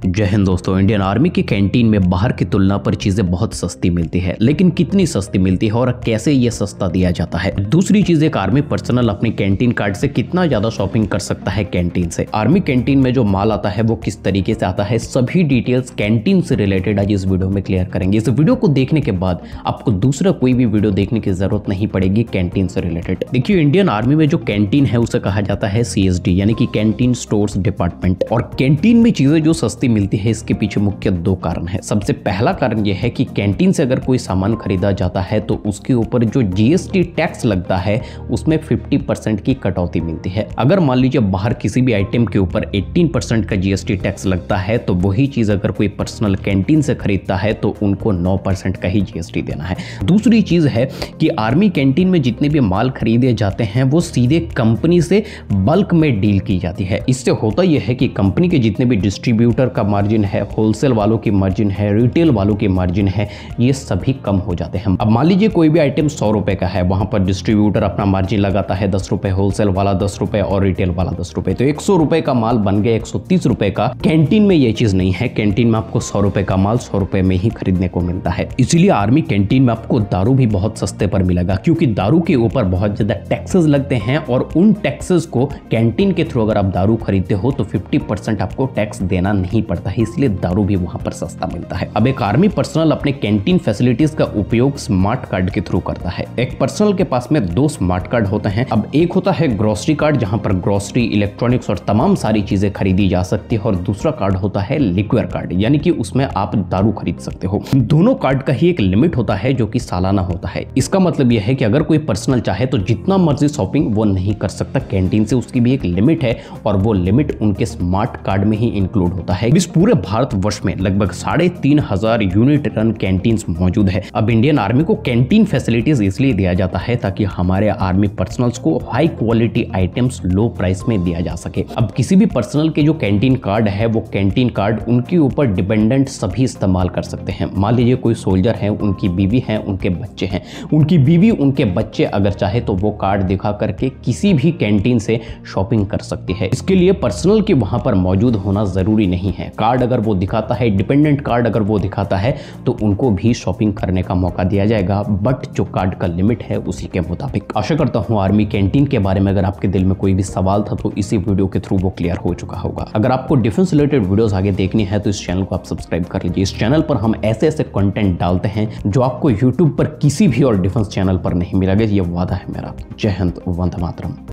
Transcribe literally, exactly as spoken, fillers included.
जय हिंद दोस्तों। Indian army की कैंटीन में बाहर की तुलना पर चीजें बहुत सस्ती मिलती है, लेकिन कितनी सस्ती मिलती है और कैसे ये सस्ता दिया जाता है। दूसरी चीज, एक आर्मी पर्सनल अपनी कैंटीन कार्ड से कितना ज्यादा शॉपिंग कर सकता है कैंटीन से। आर्मी कैंटीन में जो माल आता है वो किस तरीके से आता है, सभी डिटेल्स कैंटीन से रिलेटेड आज इस वीडियो में क्लियर करेंगे। इस वीडियो को देखने के बाद आपको दूसरा कोई भी वीडियो देखने की जरूरत नहीं पड़ेगी कैंटीन से रिलेटेड। देखिए, इंडियन आर्मी में जो कैंटीन है उसे कहा जाता है सी एस डी यानी कि कैंटीन स्टोर्स डिपार्टमेंट। और कैंटीन में चीजें जो सस्ती मिलती है इसके पीछे मुख्य दो कारण है। सबसे पहला कारण यह है कि कैंटीन से अगर कोई सामान खरीदा जाता है तो उसके ऊपर जो जी एस टी टैक्स लगता है उसमें पचास परसेंट की कटौती मिलती है। अगर मान लीजिए बाहर किसी भी आइटम के ऊपर अठारह परसेंट का जी एस टी टैक्स लगता है तो वही चीज अगर कोई पर्सनल कैंटीन से खरीदता है तो उनको नौ परसेंट का ही जी एस टी देना है। दूसरी चीज है कि आर्मी कैंटीन में जितने भी माल खरीदे जाते हैं वो सीधे कंपनी से बल्क में डील की जाती है। इससे होता यह है कि कंपनी के जितने भी डिस्ट्रीब्यूटर का मार्जिन है, होलसेल वालों की मार्जिन है, रिटेल वालों की मार्जिन है, ये सभी कम हो जाते हैं। अब मान लीजिए कोई भी आइटम सौ रुपए का है, वहां पर डिस्ट्रीब्यूटर अपना मार्जिन लगाता है दस रुपए, होलसेल वाला दस रुपए और रिटेल वाला दस रुपए, तो एक सौ रुपए का माल बन गया एक सौ तीस रुपए का। कैंटीन में ये चीज नहीं है। कैंटीन में आपको सौ रुपए का माल सौ रुपए में ही खरीदने को मिलता है। इसीलिए आर्मी कैंटीन में आपको दारू भी बहुत सस्ते पर मिलेगा, क्योंकि दारू के ऊपर बहुत ज्यादा टैक्सेस लगते हैं और उन टैक्सेस को कैंटीन के थ्रू अगर आप दारू खरीदते हो तो पचास परसेंट आपको टैक्स देना नहीं पड़ता है, इसलिए दारू भी वहां पर सस्ता मिलता है। अब एक आर्मी पर्सनल अपने कैंटीन फैसिलिटीज का उपयोग स्मार्ट कार्ड के थ्रू करता है। एक पर्सनल के पास में दो स्मार्ट कार्ड होते हैं। अब एक होता है ग्रोसरी कार्ड, जहां पर ग्रोसरी, इलेक्ट्रॉनिक्स और तमाम सारी चीजें खरीदी जा सकती है, और दूसरा कार्ड होता है लिक्विड कार्ड, यानी कि उसमें आप दारू खरीद सकते हो। दोनों कार्ड का ही एक लिमिट होता है जो कि सालाना होता है। इसका मतलब यह है कि अगर कोई पर्सनल चाहे तो जितना मर्जी शॉपिंग वो नहीं कर सकता कैंटीन से, उसकी भी एक लिमिट है और वो लिमिट उनके स्मार्ट कार्ड में ही इंक्लूड होता है। इस पूरे भारत वर्ष में लगभग साढ़े तीन हजार यूनिट रन कैंटीन मौजूद है। अब इंडियन आर्मी को कैंटीन फैसिलिटीज इसलिए दिया जाता है ताकि हमारे आर्मी पर्सनल्स को high quality items low price में दिया जा सके। अब किसी भी पर्सनल के जो कैंटीन कार्ड है वो कैंटीन कार्ड उनके ऊपर डिपेंडेंट सभी इस्तेमाल कर सकते हैं। मान लीजिए कोई सोल्जर है, उनकी बीवी है, उनके बच्चे हैं, उनकी बीवी उनके बच्चे अगर चाहे तो वो कार्ड दिखा करके किसी भी कैंटीन से शॉपिंग कर सकती है। इसके लिए पर्सनल के वहां पर मौजूद होना जरूरी नहीं है। कार्ड अगर वो दिखाता है, डिपेंडेंट कार्ड अगर वो दिखाता है तो उनको भी शॉपिंग करने का मौका दिया जाएगा, बट जो कार्ड का लिमिट है उसी के मुताबिक। आशा करता हूं आर्मी कैंटीन के बारे में अगर आपके दिल में कोई भी सवाल था तो इसी वीडियो के थ्रू वो क्लियर हो चुका होगा। अगर आपको डिफेंस रिलेटेड वीडियोस आगे देखनी है तो इस चैनल को आप सब्सक्राइब कर लीजिए। इस चैनल पर हम ऐसे ऐसे कंटेंट डालते हैं जो आपको यूट्यूब पर किसी भी और डिफेंस चैनल पर नहीं मिलेगा। ये वादा है मेरा। जय हिंद, वंदे मातरम।